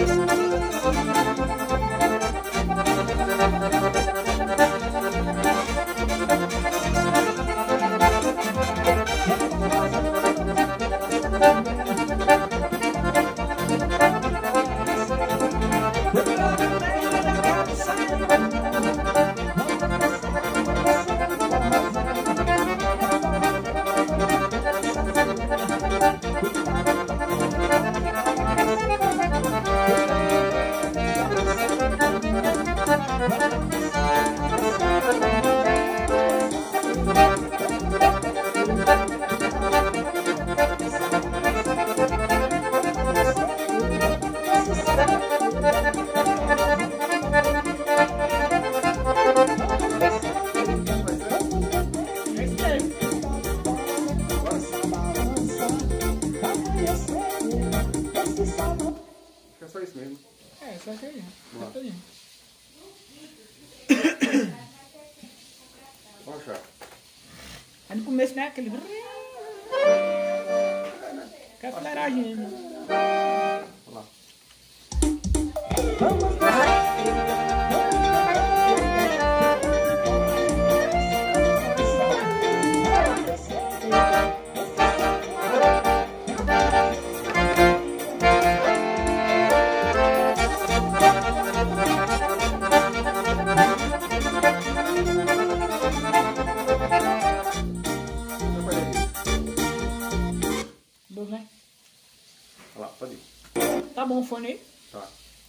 É só isso mesmo. É, só isso aí. Vamos achar. Aí no começo, né? Aquele... Aquela fleragem, né? Vamos lá. Dois, né? Olha lá, pode ir. Tá bom o fone aí? Tá.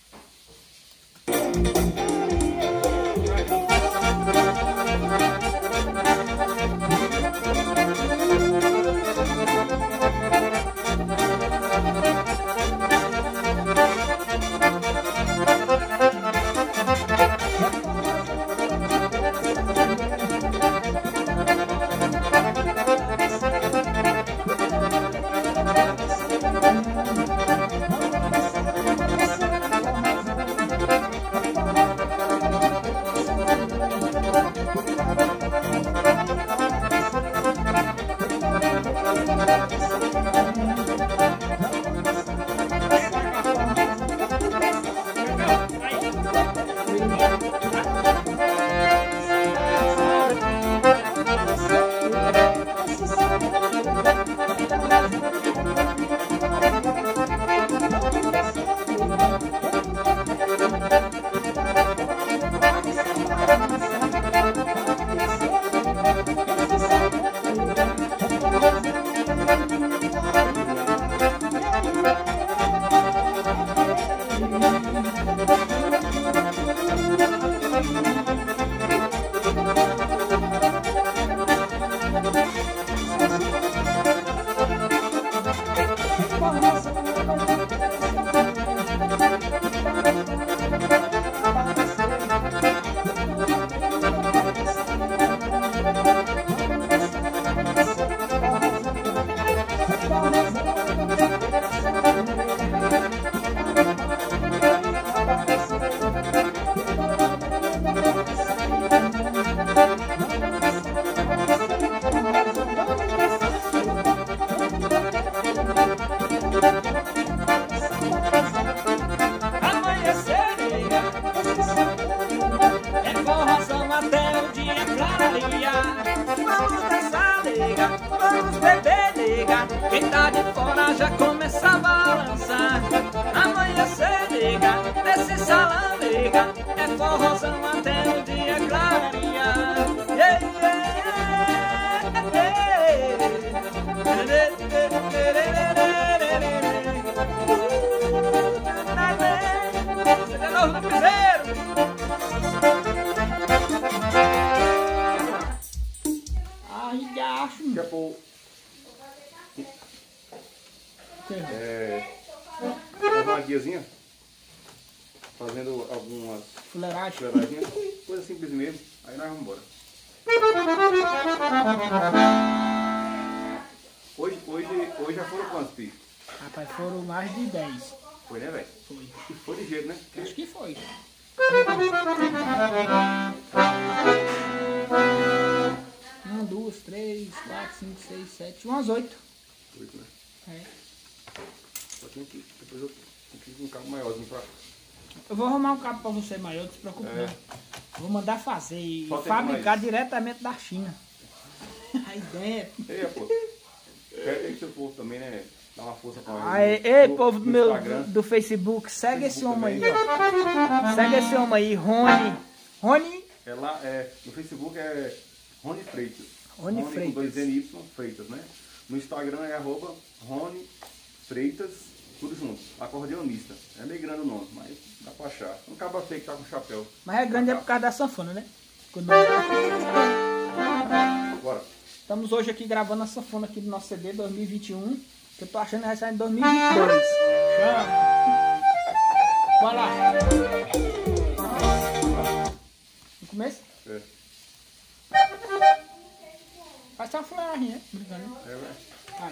Vamos dançar, nega, vamos beber, nega. Quem tá de fora já começa a balançar. Amanhecer, nega, nesse salão, nega. É forrozão até o dia clarear. Yeah, Quer pôr uma guiazinha? Fazendo algumas fuleiraginhas, coisa simples mesmo. Aí nós vamos embora. Hoje já foram quantos pistas? Rapaz, foram mais de 10. Foi, né, velho? Foi. Foi de jeito, né? Acho que foi. 1, 2, 3, 4, 5, 6, 7, umas 8. 8, né? É. Só tem aqui, depois eu... Tem um cabo maiorzinho pra... Eu vou arrumar um cabo pra você maior, não se preocupe não. Vou mandar fazer e Só tem fabricar mais. diretamente da China. Aí dentro. Pô. Quero que seu povo também, né? Dá uma força pra Aí, ei, povo do Facebook, segue esse homem aí, ó. Segue esse homem aí, Rony. Rony? No Facebook é Rony Freitas. Rony com Freitas. 2 NY Freitas, né? No Instagram é @Rony Freitas, tudo junto. Acordeonista. É meio grande o nome, mas dá pra achar. Um cabo feio que tá com chapéu. Mas é grande é por causa da sanfona, né? Bora. Estamos hoje aqui gravando a sanfona aqui do nosso CD 2021. Que eu tô achando que vai sair em 2022. Chama! Bora lá! No começo? É. Faz uma fuleirinha, né? Brincando. Vai.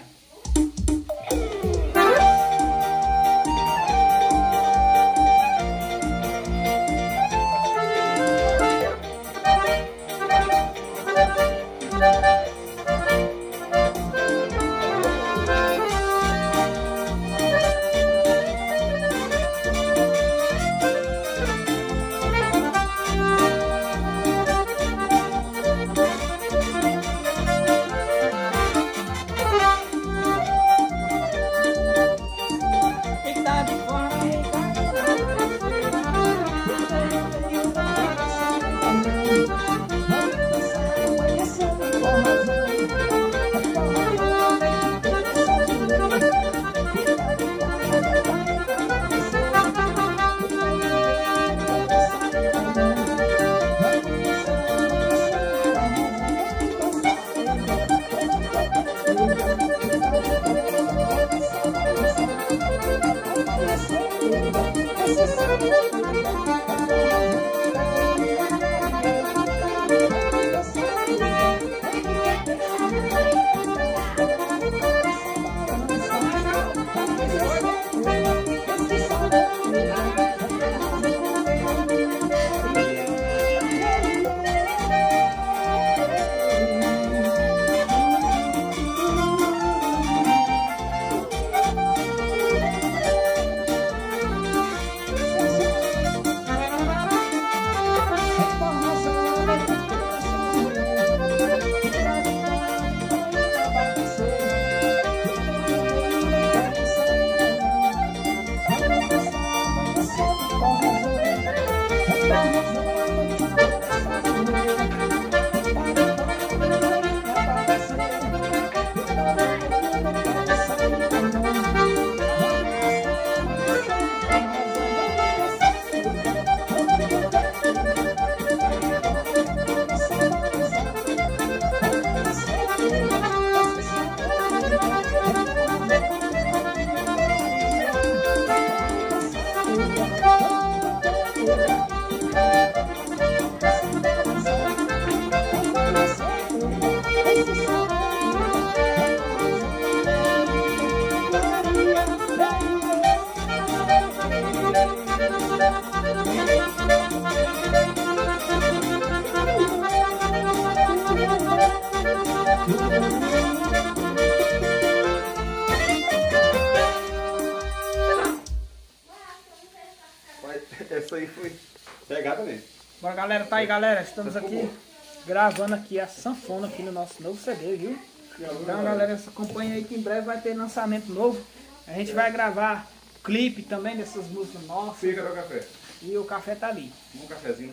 Essa aí foi pegada mesmo. Bora, galera, tá aí, galera. Estamos aqui gravando aqui a sanfona aqui no nosso novo CD, viu? Então, galera, acompanha aí que em breve vai ter lançamento novo. A gente vai gravar clipe também dessas músicas nossas. Fica no café. E o café tá ali. Um cafezinho.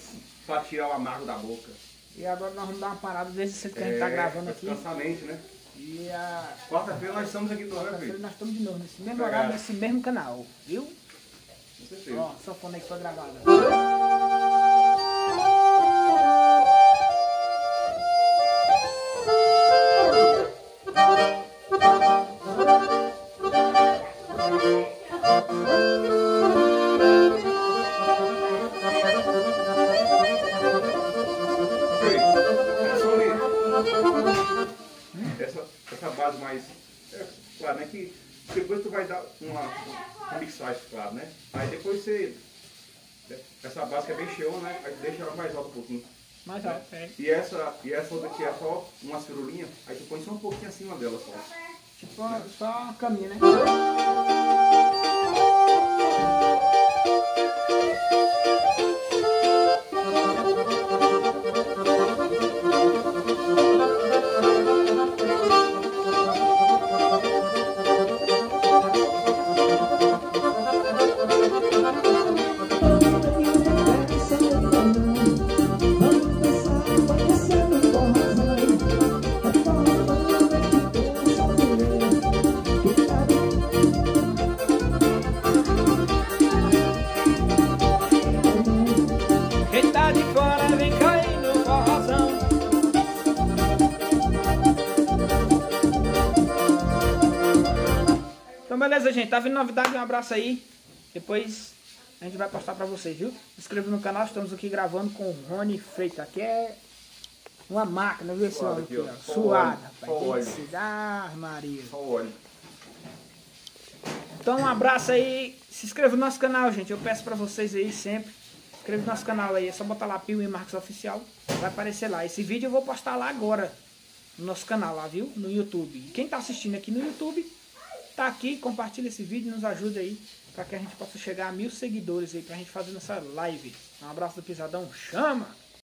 Pra tirar o amargo da boca. E agora nós vamos dar uma parada desde que a gente tá gravando aqui. Descansamento, né? E a Quarta-feira nós estamos aqui de novo, né, quarta-feira filho? nós estamos de novo, nesse mesmo horário, nesse mesmo canal, viu? Com certeza. Ó, a sanfona aí que foi gravada. Essa base mais... claro, né? Que depois tu vai dar uma mixagem, claro, né? Aí depois você... Essa base que é bem cheia, né? Aí tu deixa ela mais alta um pouquinho. Mais alto, é. E essa outra aqui é só uma cirulinha, aí tu põe só um pouquinho acima dela só. Tipo, só uma caminha, né? tá de fora, vem cair no forrozão. Então beleza, gente, tá vindo novidade, um abraço aí. Depois a gente vai postar pra vocês, viu? Se inscreva no canal, estamos aqui gravando com o Rony Freitas. Aqui é uma máquina, viu esse homem aqui, ó. Suada, rapaz. Ah, Maria. Então um abraço aí. Se inscreva no nosso canal, gente. Eu peço pra vocês aí sempre. Se inscreva no nosso canal aí. É só botar lá Piuí Marques Oficial. Vai aparecer lá. Esse vídeo eu vou postar lá agora. No nosso canal lá, viu? No YouTube. E quem tá assistindo aqui no YouTube, tá aqui, compartilha esse vídeo, nos ajuda aí, para que a gente possa chegar a 1000 seguidores aí, pra gente fazer nossa live. Um abraço do Pisadão, chama!